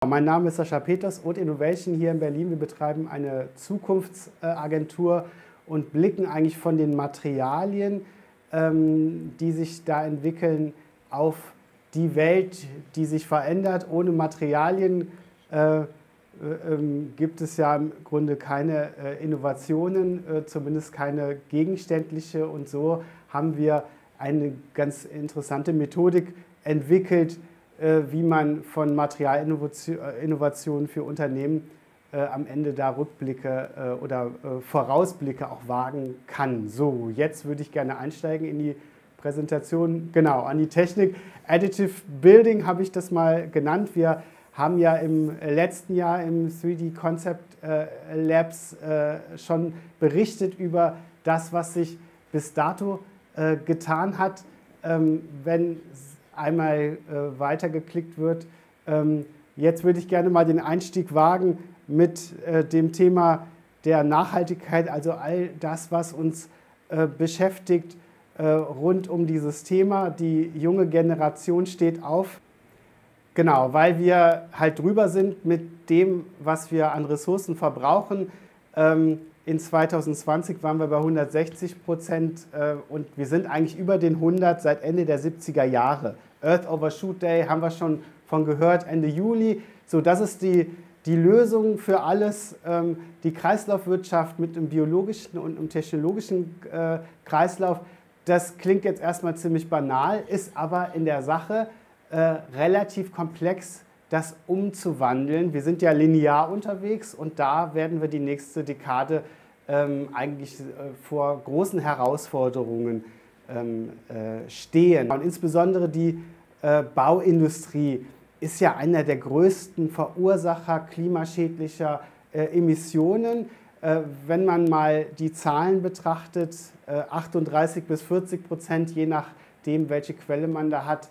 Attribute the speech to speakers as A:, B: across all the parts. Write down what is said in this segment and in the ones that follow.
A: Mein Name ist Sascha Peters, Oat Innovation hier in Berlin. Wir betreiben eine Zukunftsagentur und blicken eigentlich von den Materialien, die sich da entwickeln, auf die Welt, die sich verändert. Ohne Materialien gibt es ja im Grunde keine Innovationen, zumindest keine gegenständliche. Und so haben wir eine ganz interessante Methodik entwickelt, wie man von Materialinnovationen für Unternehmen am Ende da Rückblicke oder Vorausblicke auch wagen kann. So, jetzt würde ich gerne einsteigen in die Präsentation, genau, an die Technik. Additive Building habe ich das mal genannt. Wir haben ja im letzten Jahr im 3D Concept Labs schon berichtet über das, was sich bis dato getan hat. Wenn einmal weitergeklickt wird. Jetzt würde ich gerne mal den Einstieg wagen mit dem Thema der Nachhaltigkeit, also all das, was uns beschäftigt rund um dieses Thema. Die junge Generation steht auf. Genau, weil wir halt drüber sind mit dem, was wir an Ressourcen verbrauchen. In 2020 waren wir bei 160% und wir sind eigentlich über den 100 seit Ende der 70er Jahre. Earth Overshoot Day haben wir schon von gehört, Ende Juli. So, das ist die Lösung für alles. Die Kreislaufwirtschaft mit einem biologischen und einem technologischen Kreislauf. Das klingt jetzt erstmal ziemlich banal, ist aber in der Sache relativ komplex, das umzuwandeln. Wir sind ja linear unterwegs und da werden wir die nächste Dekade eigentlich vor großen Herausforderungen stehen. Und insbesondere die Bauindustrie ist ja einer der größten Verursacher klimaschädlicher Emissionen. Wenn man mal die Zahlen betrachtet, 38–40%, je nachdem, welche Quelle man da hat,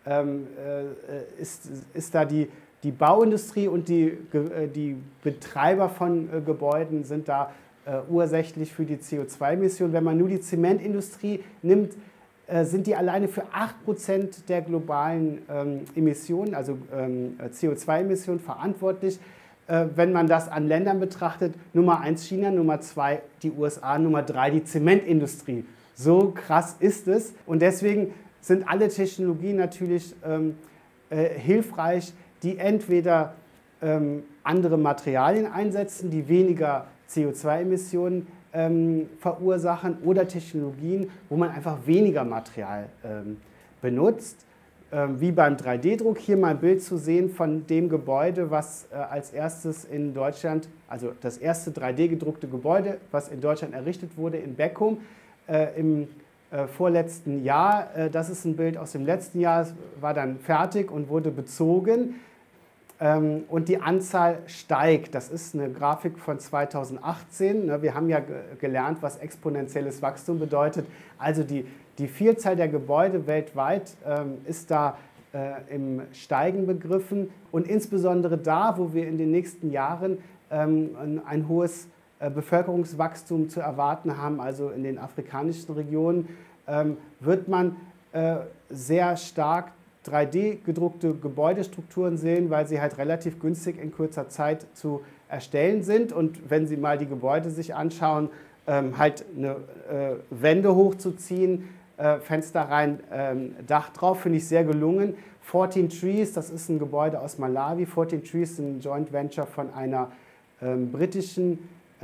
A: ist da die Bauindustrie und die Betreiber von Gebäuden sind da ursächlich für die CO2-Emissionen. Wenn man nur die Zementindustrie nimmt, sind die alleine für 8% der globalen Emissionen, also CO2-Emissionen, verantwortlich. Wenn man das an Ländern betrachtet, Nummer 1 China, Nummer 2 die USA, Nummer 3 die Zementindustrie. So krass ist es. Und deswegen sind alle Technologien natürlich hilfreich, die entweder andere Materialien einsetzen, die weniger CO2-Emissionen verursachen, oder Technologien, wo man einfach weniger Material benutzt. Wie beim 3D-Druck, hier mal ein Bild zu sehen von dem Gebäude, was als erstes in Deutschland, also das erste 3D-gedruckte Gebäude, was in Deutschland errichtet wurde, in Beckum im vorletzten Jahr. Das ist ein Bild aus dem letzten Jahr, war dann fertig und wurde bezogen. Und die Anzahl steigt. Das ist eine Grafik von 2018. Wir haben ja gelernt, was exponentielles Wachstum bedeutet. Also die Vielzahl der Gebäude weltweit ist da im Steigen begriffen. Und insbesondere da, wo wir in den nächsten Jahren ein hohes Bevölkerungswachstum zu erwarten haben, also in den afrikanischen Regionen, wird man sehr stark 3D-gedruckte Gebäudestrukturen sehen, weil sie halt relativ günstig in kurzer Zeit zu erstellen sind. Und wenn Sie mal die Gebäude sich anschauen, halt eine Wände hochzuziehen, Fenster rein, Dach drauf, finde ich sehr gelungen. 14 Trees, das ist ein Gebäude aus Malawi. 14 Trees ist ein Joint Venture von einer britischen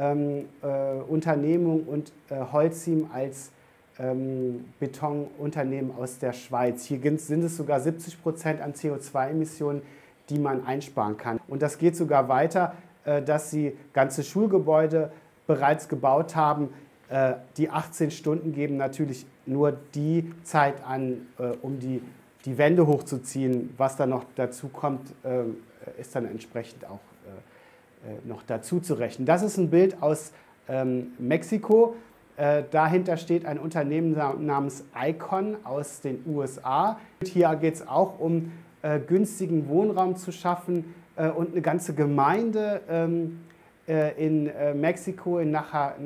A: Unternehmung und Holcim als Betonunternehmen aus der Schweiz. Hier sind es sogar 70% an CO2-Emissionen, die man einsparen kann. Und das geht sogar weiter, dass sie ganze Schulgebäude bereits gebaut haben. Die 18 Stunden geben natürlich nur die Zeit an, um die Wände hochzuziehen. Was dann noch dazu kommt, ist dann entsprechend auch noch dazu zu rechnen. Das ist ein Bild aus Mexiko. Dahinter steht ein Unternehmen namens Icon aus den USA. Hier geht es auch um günstigen Wohnraum zu schaffen und eine ganze Gemeinde in Mexiko, in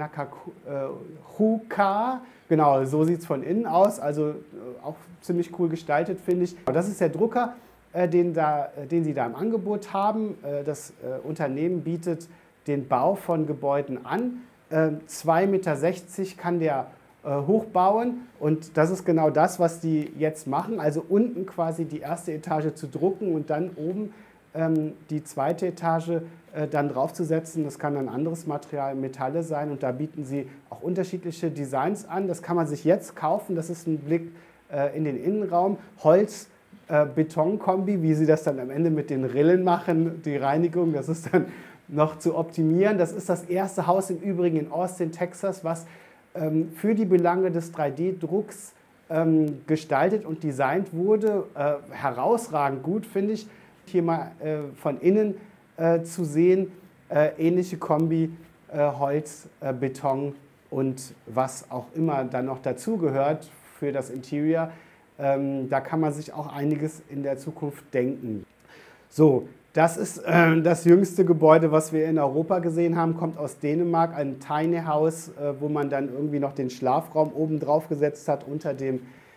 A: Nacajuca. Genau, so sieht es von innen aus, also auch ziemlich cool gestaltet, finde ich. Das ist der Drucker, den Sie da im Angebot haben. Das Unternehmen bietet den Bau von Gebäuden an. 2,60 Meter kann der hochbauen, und das ist genau das, was die jetzt machen. Also unten quasi die erste Etage zu drucken und dann oben die zweite Etage dann draufzusetzen. Das kann ein anderes Material, Metalle sein, und da bieten sie auch unterschiedliche Designs an. Das kann man sich jetzt kaufen. Das ist ein Blick in den Innenraum. Holz-Beton-Kombi, wie sie das dann am Ende mit den Rillen machen, die Reinigung, das ist dann noch zu optimieren. Das ist das erste Haus im Übrigen in Austin, Texas, was für die Belange des 3D-Drucks gestaltet und designt wurde. Herausragend gut, finde ich, hier mal von innen zu sehen. Ähnliche Kombi, Holz, Beton und was auch immer dann noch dazugehört für das Interior. Da kann man sich auch einiges in der Zukunft denken. So, das ist das jüngste Gebäude, was wir in Europa gesehen haben, kommt aus Dänemark, ein Tiny House, wo man dann irgendwie noch den Schlafraum oben drauf gesetzt hat, unter dem,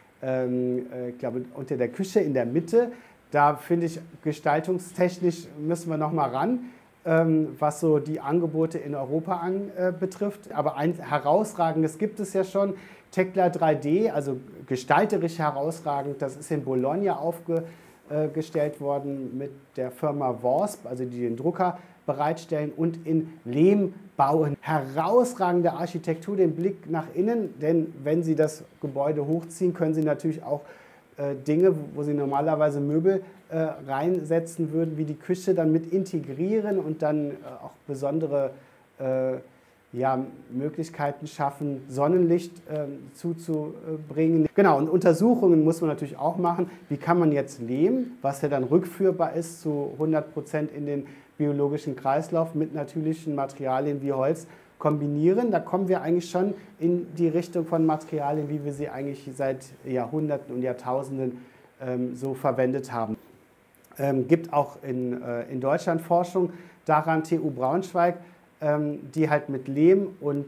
A: ich glaube, unter der Küche in der Mitte. Da finde ich, gestaltungstechnisch müssen wir noch mal ran, was so die Angebote in Europa betrifft. Aber ein herausragendes gibt es ja schon, Tekla 3D, also gestalterisch herausragend, das ist in Bologna aufgestellt worden mit der Firma Worsp, also die den Drucker bereitstellen, und in Lehm bauen. Herausragende Architektur, den Blick nach innen, denn wenn Sie das Gebäude hochziehen, können Sie natürlich auch Dinge, wo Sie normalerweise Möbel reinsetzen würden, wie die Küche, dann mit integrieren und dann auch besondere Möglichkeiten schaffen, Sonnenlicht zuzubringen. Genau, und Untersuchungen muss man natürlich auch machen. Wie kann man jetzt Lehm, was ja dann rückführbar ist zu 100% in den biologischen Kreislauf, mit natürlichen Materialien wie Holz kombinieren? Da kommen wir eigentlich schon in die Richtung von Materialien, wie wir sie eigentlich seit Jahrhunderten und Jahrtausenden so verwendet haben. Gibt auch in Deutschland Forschung daran, TU Braunschweig, die halt mit Lehm und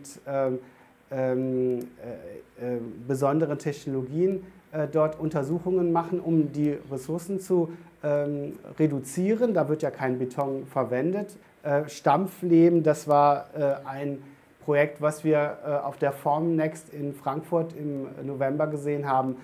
A: besonderen Technologien dort Untersuchungen machen, um die Ressourcen zu reduzieren. Da wird ja kein Beton verwendet. Stampflehm, das war ein Projekt, was wir auf der Formnext in Frankfurt im November gesehen haben.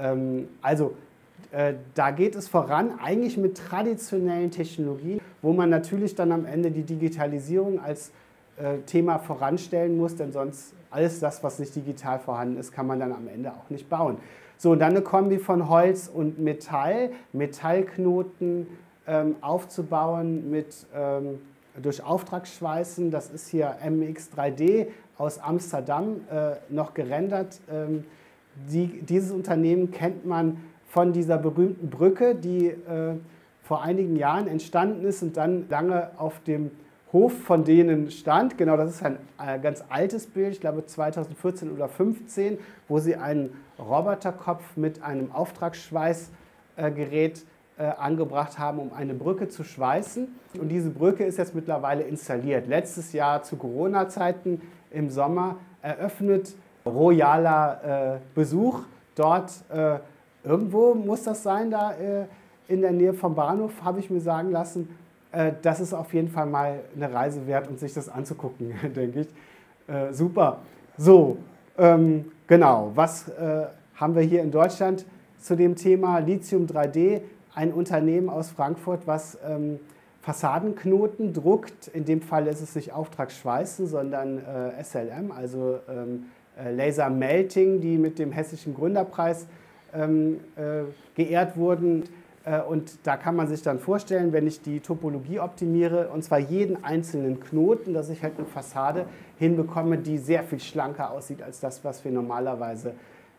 A: Da geht es voran, eigentlich mit traditionellen Technologien, wo man natürlich dann am Ende die Digitalisierung als Thema voranstellen muss, denn sonst alles das, was nicht digital vorhanden ist, kann man dann am Ende auch nicht bauen. So, und dann eine Kombi von Holz und Metall, Metallknoten aufzubauen durch Auftragsschweißen. Das ist hier MX3D aus Amsterdam, noch gerendert. Dieses Unternehmen kennt man von dieser berühmten Brücke, die vor einigen Jahren entstanden ist und dann lange auf dem Hof von denen stand. Genau, das ist ein ganz altes Bild, ich glaube 2014 oder 2015, wo sie einen Roboterkopf mit einem Auftragsschweißgerät angebracht haben, um eine Brücke zu schweißen. Und diese Brücke ist jetzt mittlerweile installiert. Letztes Jahr zu Corona-Zeiten im Sommer eröffnet, royaler Besuch. Dort irgendwo muss das sein, da in der Nähe vom Bahnhof, habe ich mir sagen lassen. Das ist auf jeden Fall mal eine Reise wert, um sich das anzugucken, denke ich. Super. So, genau. Was haben wir hier in Deutschland zu dem Thema? Lithium 3D, ein Unternehmen aus Frankfurt, was Fassadenknoten druckt. In dem Fall ist es nicht Auftragsschweißen, sondern SLM, also Laser Melting, die mit dem Hessischen Gründerpreis geehrt wurden. Und da kann man sich dann vorstellen, wenn ich die Topologie optimiere, und zwar jeden einzelnen Knoten, dass ich halt eine Fassade hinbekomme, die sehr viel schlanker aussieht als das, was wir normalerweise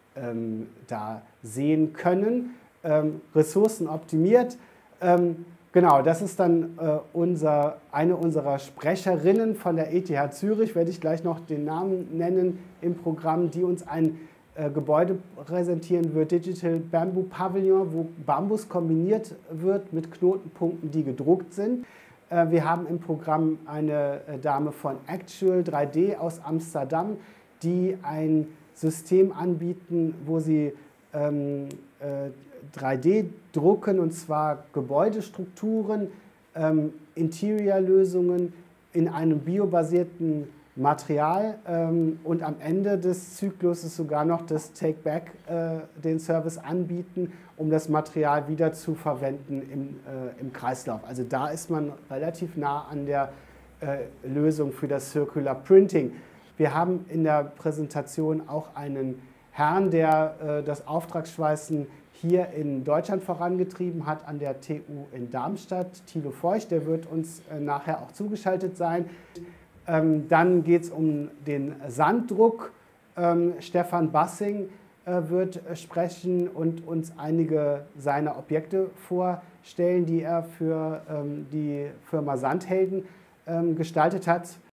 A: da sehen können. Ressourcen optimiert. Genau, das ist dann eine unserer Sprecherinnen von der ETH Zürich, werde ich gleich noch den Namen nennen im Programm, die uns ein Gebäude präsentieren wird, Digital Bamboo Pavilion, wo Bambus kombiniert wird mit Knotenpunkten, die gedruckt sind. Wir haben im Programm eine Dame von Actual 3D aus Amsterdam, die ein System anbieten, wo sie 3D-Drucken, und zwar Gebäudestrukturen, Interior-Lösungen in einem biobasierten Material und am Ende des Zykluses sogar noch das Take-Back, den Service anbieten, um das Material wieder zu verwenden im Kreislauf. Also da ist man relativ nah an der Lösung für das Circular Printing. Wir haben in der Präsentation auch einen Herrn, der das Auftragsschweißen hier in Deutschland vorangetrieben hat, an der TU in Darmstadt, Thilo Feucht, der wird uns nachher auch zugeschaltet sein. Dann geht es um den Sanddruck. Stefan Bassing wird sprechen und uns einige seiner Objekte vorstellen, die er für die Firma Sandhelden gestaltet hat.